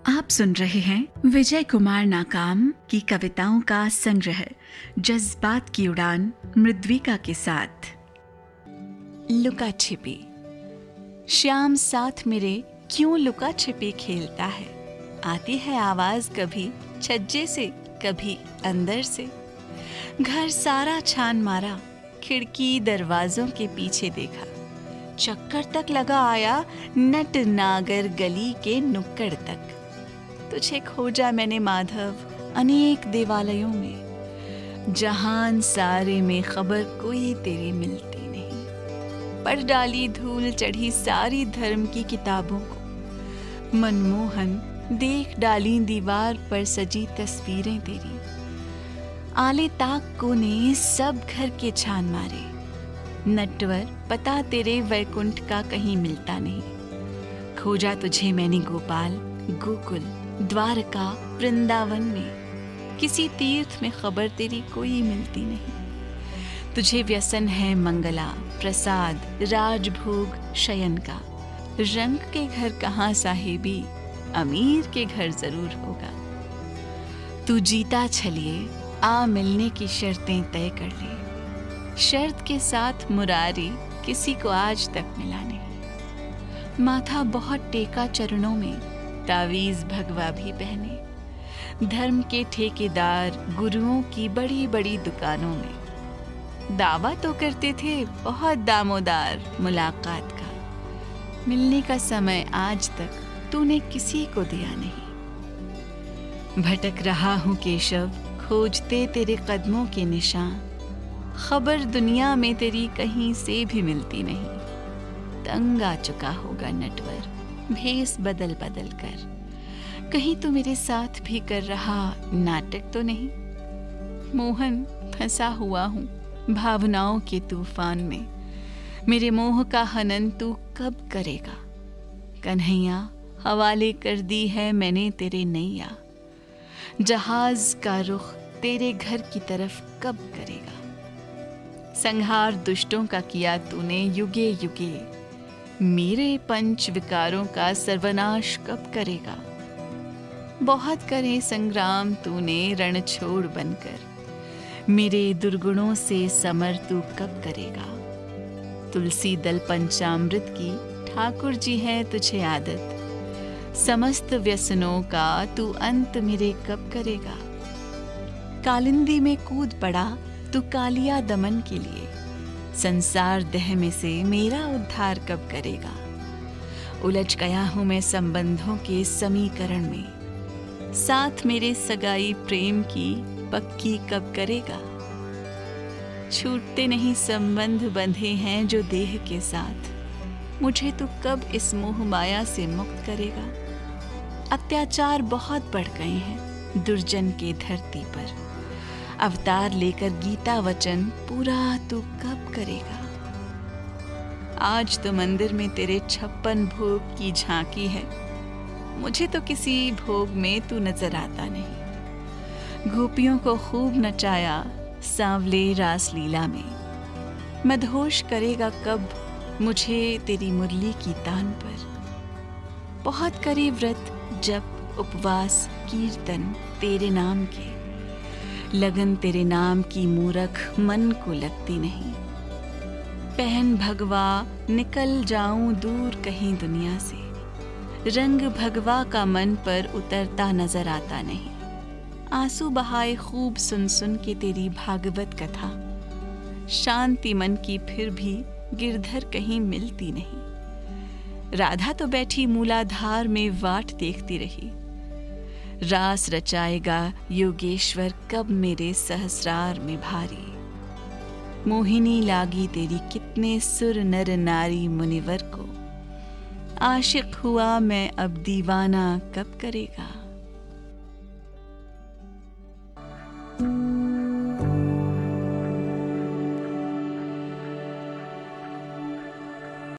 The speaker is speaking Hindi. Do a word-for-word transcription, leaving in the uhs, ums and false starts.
आप सुन रहे हैं विजय कुमार नाकाम की कविताओं का संग्रह जज्बात की उड़ान मृद्विका के साथ। लुका छिपी। श्याम साथ मेरे क्यों लुका छिपी खेलता है। आती है आवाज कभी छज्जे से कभी अंदर से। घर सारा छान मारा, खिड़की दरवाजों के पीछे देखा। चक्कर तक लगा आया नट नागर गली के नुक्कड़ तक। तुझे खोजा मैंने माधव अनेक देवालयों में। जहान सारे में खबर कोई तेरी मिलती नहीं। पढ़ डाली धूल चढ़ी सारी धर्म की किताबों को। मनमोहन देख डाली दीवार पर सजी तस्वीरें तेरी। आले ताक को ने सब घर के छान मारे। नटवर पता तेरे वैकुंठ का कहीं मिलता नहीं। खोजा तुझे मैंने गोपाल गोकुल द्वारका वृंदावन में। किसी तीर्थ में खबर तेरी कोई मिलती नहीं। तुझे व्यसन है मंगला प्रसाद राजभोग शयन का। रंग के घर कहाँ साहिबी, अमीर के घर जरूर होगा। तू जीता छलिए आ मिलने की शर्तें तय कर ले। शर्त के साथ मुरारी किसी को आज तक मिला नहीं। माथा बहुत टेका चरणों में, तावीज भगवा भी पहने। धर्म के ठेकेदार गुरुओं की बड़ी बड़ी दुकानों में। दावा तो करते थे बहुत दामोदार मुलाकात का। मिलने का समय आज तक तूने किसी को दिया नहीं। भटक रहा हूँ केशव खोजते तेरे कदमों के निशान। खबर दुनिया में तेरी कहीं से भी मिलती नहीं। तंग आ चुका होगा नटवर भेस बदल बदल कर। कहीं तू मेरे साथ भी कर रहा नाटक तो नहीं। मोहन फंसा हुआ हूँ भावनाओं के तूफान में। मेरे मोह का हनन तू कब करेगा। कन्हैया हवाले कर दी है मैंने तेरे नैया। जहाज का रुख तेरे घर की तरफ कब करेगा। संहार दुष्टों का किया तूने युगे युगे। मेरे पंच विकारों का सर्वनाश कब करेगा। बहुत करे संग्राम तूने रण छोड़ बनकर। मेरे दुर्गुणों से समर तू कब करेगा। तुलसी दल पंचामृत की ठाकुर जी है तुझे आदत। समस्त व्यसनों का तू अंत मेरे कब करेगा। कालिंदी में कूद पड़ा तू कालिया दमन के लिए। संसार देह में से मेरा उद्धार कब करेगा। उलझ गया हूं मैं संबंधों के समीकरण में। साथ मेरे सगाई प्रेम की पक्की कब करेगा। छूटते नहीं संबंध बंधे हैं जो देह के साथ। मुझे तू कब इस मोह माया से मुक्त करेगा। अत्याचार बहुत बढ़ गए हैं दुर्जन के धरती पर। अवतार लेकर गीता वचन पूरा तू कब करेगा। आज तो मंदिर में तेरे छप्पन भोग की झांकी है। मुझे तो किसी भोग में तू नजर आता नहीं। गोपियों को खूब नचाया सांवले रास लीला में। मदहोश करेगा कब मुझे तेरी मुरली की तान पर। बहुत करे व्रत जप उपवास कीर्तन तेरे नाम के। लगन तेरे नाम की मूरख मन को लगती नहीं। पहन भगवा निकल जाऊं दूर कहीं दुनिया से। रंग भगवा का मन पर उतरता नजर आता नहीं। आंसू बहाए खूब सुन सुन के तेरी भागवत कथा। शांति मन की फिर भी गिरधर कहीं मिलती नहीं। राधा तो बैठी मूलाधार में वाट देखती रही। रास रचाएगा योगेश्वर कब मेरे सहस्रार में भारी। मोहिनी लागी तेरी कितने सुर नर नारी मुनिवर को। आशिक हुआ मैं अब दीवाना कब करेगा।